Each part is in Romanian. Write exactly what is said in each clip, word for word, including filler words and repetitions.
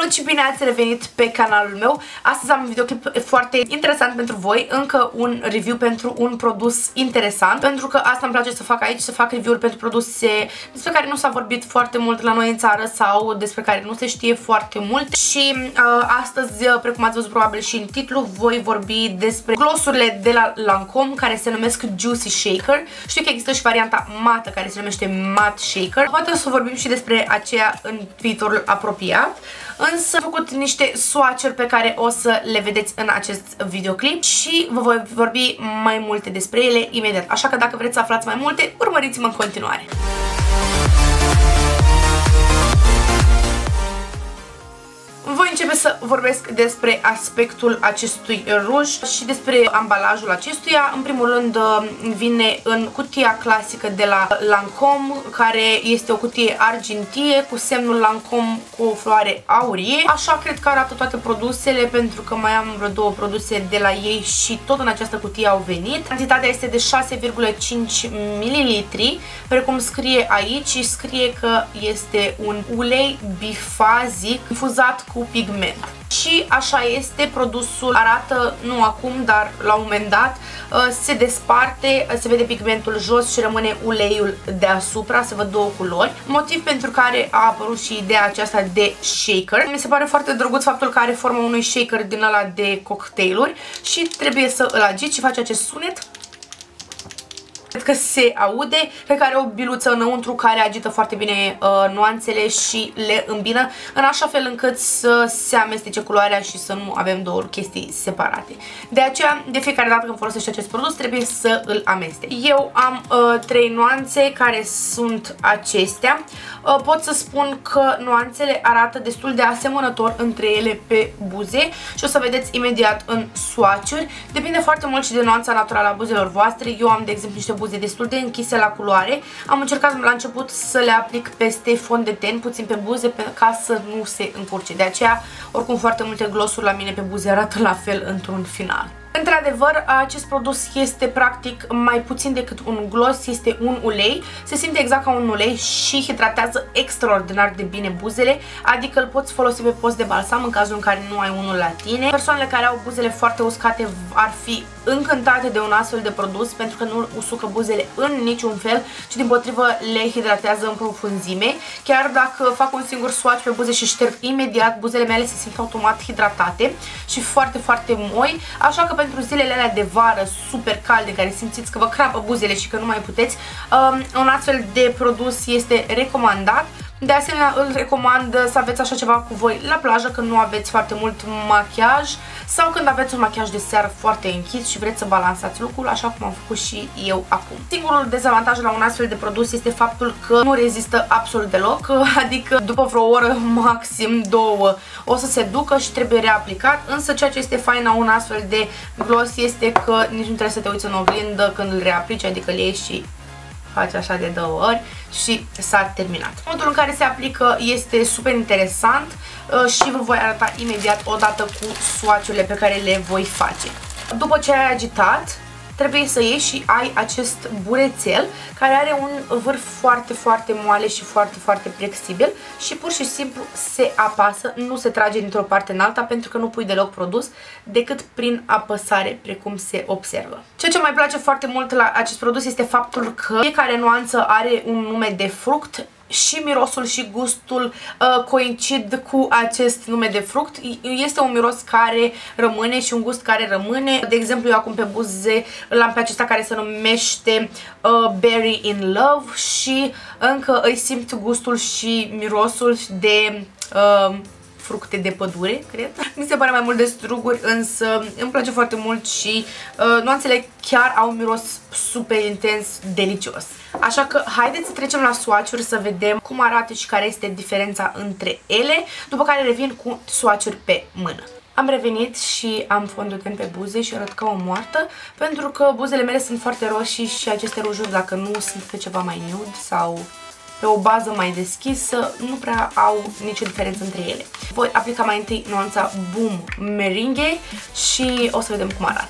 Și bine ați revenit pe canalul meu. Astăzi am un videoclip foarte interesant pentru voi, încă un review pentru un produs interesant, pentru că asta îmi place să fac aici, să fac review-uri pentru produse despre care nu s-a vorbit foarte mult la noi în țară sau despre care nu se știe foarte mult. Și uh, astăzi, precum ați văzut probabil și în titlu, voi vorbi despre glossurile de la Lancome care se numesc Juicy Shaker. Știu că există și varianta mată care se numește Matte Shaker. Poate o să vorbim și despre aceea în viitorul apropiat. Însă am făcut niște swatch-uri pe care o să le vedeți în acest videoclip și vă voi vorbi mai multe despre ele imediat. Așa că dacă vreți să aflați mai multe, urmăriți-mă în continuare. Voi începe să vorbesc despre aspectul acestui ruj și despre ambalajul acestuia. În primul rând vine în cutia clasică de la Lancome, care este o cutie argintie cu semnul Lancome cu o floare aurie. Așa cred că arată toate produsele, pentru că mai am vreo două produse de la ei și tot în această cutie au venit. Cantitatea este de șase virgulă cinci mililitri, precum scrie aici, scrie că este un ulei bifazic infuzat cu pigment. Și așa este, produsul arată, nu acum, dar la un moment dat, se desparte, se vede pigmentul jos și rămâne uleiul deasupra, se văd două culori. Motiv pentru care a apărut și ideea aceasta de shaker. Mi se pare foarte drăguț faptul că are forma unui shaker din ăla de cocktailuri și trebuie să îl agiți și face acest sunet. Cred că se aude, cred că are o biluță înăuntru care agită foarte bine uh, nuanțele și le îmbină în așa fel încât să se amestece culoarea și să nu avem două chestii separate. De aceea, de fiecare dată când folosești acest produs, trebuie să îl amesteci. Eu am uh, trei nuanțe care sunt acestea. Uh, pot să spun că nuanțele arată destul de asemănător între ele pe buze și o să vedeți imediat în swatch-uri. Depinde foarte mult și de nuanța naturală a buzelor voastre. Eu am, de exemplu, niște buze destul de închise la culoare. Am încercat la început să le aplic peste fond de ten, puțin pe buze, ca să nu se încurce. De aceea, oricum, foarte multe glossuri la mine pe buze arată la fel într-un final. Într-adevăr, acest produs este practic mai puțin decât un gloss, este un ulei, se simte exact ca un ulei și hidratează extraordinar de bine buzele, adică îl poți folosi pe post de balsam în cazul în care nu ai unul la tine. Persoanele care au buzele foarte uscate ar fi încântate de un astfel de produs, pentru că nu usucă buzele în niciun fel, ci dimpotrivă le hidratează în profunzime. Chiar dacă fac un singur swatch pe buze și șterg imediat, buzele mele se simt automat hidratate și foarte, foarte moi, așa că pentru zilele alea de vară super calde, în care simțiți că vă crapă buzele și că nu mai puteți, um, un astfel de produs este recomandat. De asemenea, îl recomand să aveți așa ceva cu voi la plajă când nu aveți foarte mult machiaj sau când aveți un machiaj de seară foarte închis și vreți să balansați lucrul, așa cum am făcut și eu acum. Singurul dezavantaj la un astfel de produs este faptul că nu rezistă absolut deloc, adică după vreo oră, maxim două, o să se ducă și trebuie reaplicat, însă ceea ce este fain la un astfel de gloss este că nici nu trebuie să te uiți în oglindă când îl reaplici, adică îl iei și faci așa de două ori și s-a terminat. Modul în care se aplică este super interesant și vă voi arăta imediat odată cu swatch-urile pe care le voi face. După ce ai agitat, trebuie să iei și ai acest burețel care are un vârf foarte, foarte moale și foarte, foarte flexibil și pur și simplu se apasă, nu se trage dintr-o parte în alta pentru că nu pui deloc produs decât prin apăsare, precum se observă. Ceea ce mai place foarte mult la acest produs este faptul că fiecare nuanță are un nume de fruct și mirosul și gustul uh, coincid cu acest nume de fruct. Este un miros care rămâne și un gust care rămâne. De exemplu, eu acum pe buze îl am pe acesta care se numește uh, Berry in Love și încă îi simt gustul și mirosul de uh, fructe de pădure, cred. Mi se pare mai mult de struguri, însă îmi place foarte mult și uh, nuanțele chiar au un miros super intens, delicios. Așa că haideți să trecem la swatch-uri să vedem cum arată și care este diferența între ele, după care revin cu swatch-uri pe mână. Am revenit și am fond de ten pe buze și arăt ca o moartă, pentru că buzele mele sunt foarte roșii și aceste rujuri, dacă nu sunt pe ceva mai nude sau pe o bază mai deschisă, nu prea au nicio diferență între ele. Voi aplica mai întâi nuanța Boom Meringue și o să vedem cum arată.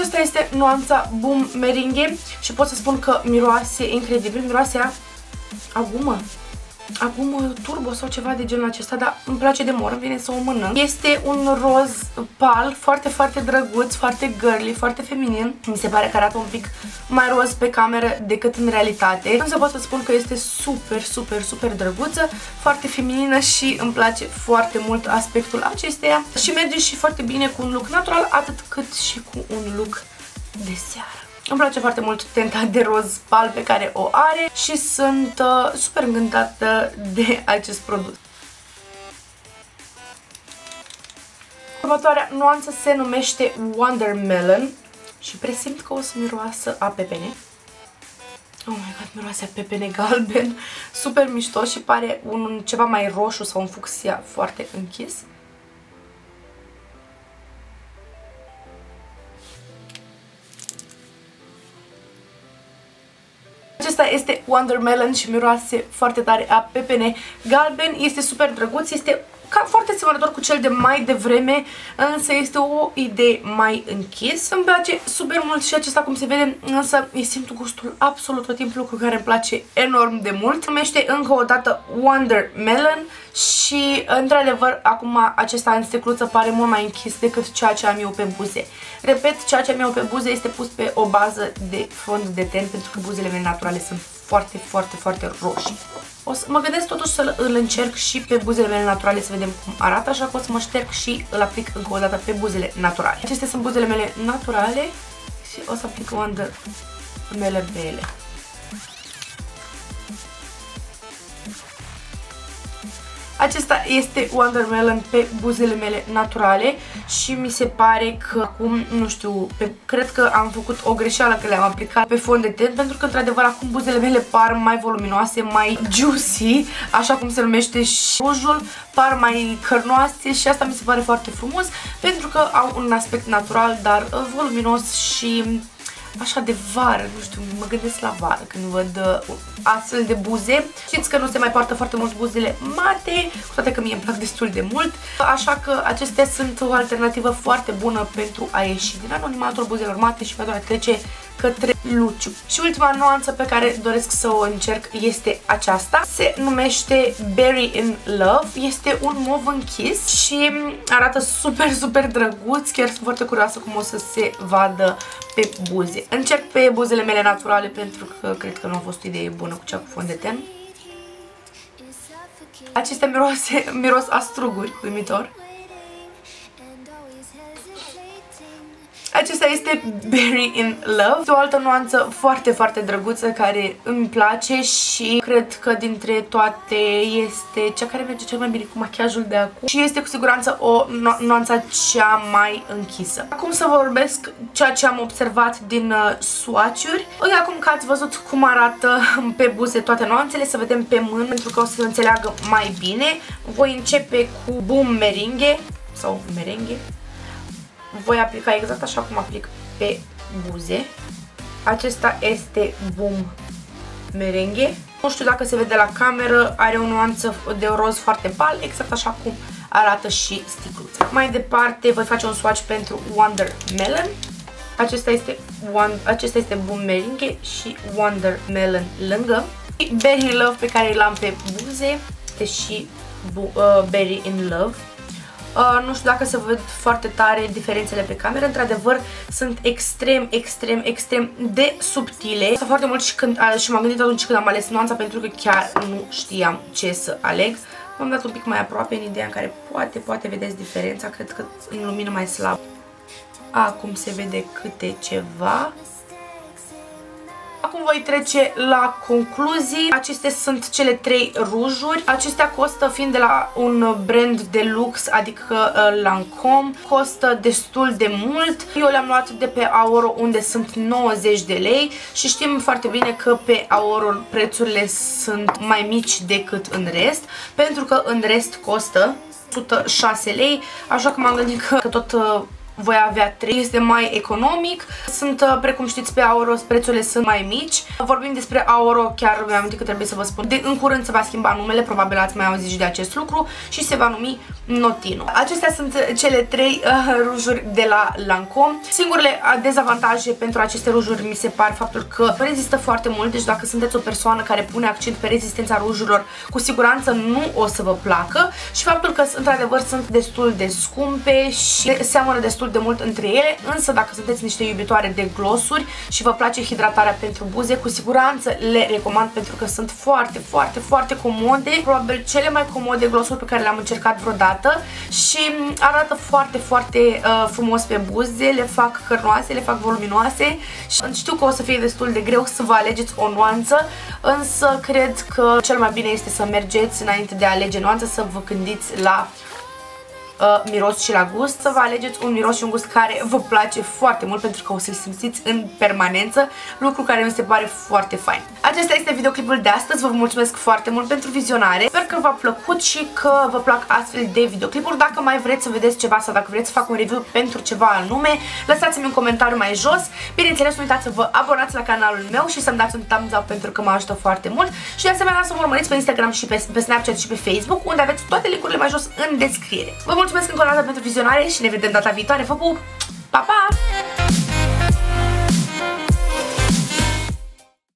Aceasta este nuanța Boom Meringue și pot să spun că miroase incredibil, miroase a, a gumă. Acum turbo sau ceva de genul acesta, dar îmi place de mor, îmi vine să o mănânc. Este un roz pal, foarte, foarte drăguț, foarte girly, foarte feminin. Mi se pare că arată un pic mai roz pe cameră decât în realitate. Însă pot să spun că este super, super, super drăguță, foarte feminină și îmi place foarte mult aspectul acesteia. Și merge și foarte bine cu un look natural, atât cât și cu un look de seară. Îmi place foarte mult tenta de roz pal pe care o are și sunt uh, super încântată de acest produs. Următoarea nuanță se numește Watermelon și presimt că o să miroasă a pepene. Oh my god, miroase a pepene galben, super mișto și pare un ceva mai roșu sau un fucsia foarte închis. Acesta este Watermelon și miroase foarte tare a pepene galben, este super drăguț, este ca foarte asemănător cu cel de mai devreme, însă este o idee mai închis. Îmi place super mult și acesta cum se vede, însă îi simt gustul absolut tot timpul, lucru care îmi place enorm de mult. Se numește încă o dată Watermelon și într-adevăr acum acesta în sticluță pare mult mai închis decât ceea ce am eu pe buze. Repet, ceea ce am eu pe buze este pus pe o bază de fond de ten pentru că buzele mele naturale sunt foarte, foarte, foarte roșii. O să mă gândesc totuși să îl încerc și pe buzele mele naturale să vedem cum arată, așa că o să mă șterg și îl aplic încă o dată pe buzele naturale. Acestea sunt buzele mele naturale și o să aplic Watermelon pe ele. Acesta este Watermelon pe buzele mele naturale și mi se pare că acum, nu știu, pe, cred că am făcut o greșeală că le-am aplicat pe fond de ten, pentru că într-adevăr acum buzele mele par mai voluminoase, mai juicy, așa cum se numește și rujul, par mai cărnoase și asta mi se pare foarte frumos, pentru că au un aspect natural, dar voluminos și așa de vară, nu știu, mă gândesc la vară când văd uh, astfel de buze. Știți că nu se mai poartă foarte mult buzele mate, cu toate că mie îmi plac destul de mult, așa că acestea sunt o alternativă foarte bună pentru a ieși din anonimatul buzelor mate și pentru a trece către luciu. Și ultima nuanță pe care doresc să o încerc este aceasta. Se numește Berry in Love. Este un mov închis și arată super, super drăguț. Chiar sunt foarte curioasă cum o să se vadă pe buze. Încerc pe buzele mele naturale pentru că cred că nu a fost o idee bună cu cea cu fond de ten. Acestea miroase, miros a struguri, uimitor. Acesta este Berry in Love, o altă nuanță foarte, foarte drăguță care îmi place și cred că dintre toate este cea care merge cel mai bine cu machiajul de acum și este cu siguranță o nu nuanța cea mai închisă. Acum să vorbesc ceea ce am observat din uh, swatch-uri. Acum că ați văzut cum arată pe buze toate nuanțele, să vedem pe mână pentru că o să se înțeleagă mai bine. Voi începe cu Boom Meringue sau Merengue. Voi aplica exact așa cum aplic pe buze. Acesta este Boom Meringue. Nu știu dacă se vede la cameră, are o nuanță de roz foarte pal, exact așa cum arată și sticluța. Mai departe voi face un swatch pentru Watermelon. Acesta este, one, acesta este Boom Meringue și Watermelon lângă. Și Berry in Love pe care l-am pe buze este și uh, Berry in Love. Uh, nu știu dacă se văd foarte tare diferențele pe cameră, într-adevăr sunt extrem, extrem, extrem de subtile. Asta foarte mult și, când, uh, și m-am gândit atunci când am ales nuanța pentru că chiar nu știam ce să aleg. M-am dat un pic mai aproape în ideea în care poate, poate vedeți diferența, cred că în lumină mai slab. Acum se vede câte ceva. Acum voi trece la concluzii. Acestea sunt cele trei rujuri. Acestea costă, fiind de la un brand de lux, adică uh, Lancome, costă destul de mult. Eu le-am luat de pe Aoro unde sunt nouăzeci de lei și știm foarte bine că pe Aoro prețurile sunt mai mici decât în rest, pentru că în rest costă o sută șase lei, așa că m-am gândit că, că tot... Uh, voi avea trei, este mai economic. Sunt, precum știți, pe Aoro prețurile sunt mai mici. Vorbim despre Aoro, chiar mi-am amintit că trebuie să vă spun, de în curând se va schimba numele, probabil ați mai auzit și de acest lucru și se va numi Notino. Acestea sunt cele trei uh, rujuri de la Lancome. Singurele dezavantaje pentru aceste rujuri mi se par faptul că rezistă foarte mult, deci dacă sunteți o persoană care pune accent pe rezistența rujurilor, cu siguranță nu o să vă placă, și faptul că într-adevăr sunt destul de scumpe și seamănă destul de mult între ele, însă dacă sunteți niște iubitoare de glossuri și vă place hidratarea pentru buze, cu siguranță le recomand pentru că sunt foarte, foarte, foarte comode, probabil cele mai comode glossuri pe care le-am încercat vreodată și arată foarte, foarte uh, frumos pe buze, le fac cărnoase, le fac voluminoase și știu că o să fie destul de greu să vă alegeți o nuanță, însă cred că cel mai bine este să mergeți înainte de a alege nuanță, să vă gândiți la Uh, miros și la gust, să vă alegeți un miros și un gust care vă place foarte mult, pentru că o să-l simțiți în permanență, lucru care mi se pare foarte fain. Acesta este videoclipul de astăzi, vă mulțumesc foarte mult pentru vizionare, sper că v-a plăcut și că vă plac astfel de videoclipuri. Dacă mai vreți să vedeți ceva sau dacă vreți să fac un review pentru ceva anume, lăsați-mi un comentariu mai jos. Bineînțeles, nu uitați să vă abonați la canalul meu și să-mi dați un thumbs up pentru că mă ajută foarte mult și de asemenea să mă urmăriți pe Instagram și pe, pe Snapchat și pe Facebook, unde aveți toate linkurile mai jos în descriere. Vă mulțumesc încă o dată pentru vizionare și ne vedem data viitoare. Vă pup! Pa, pa!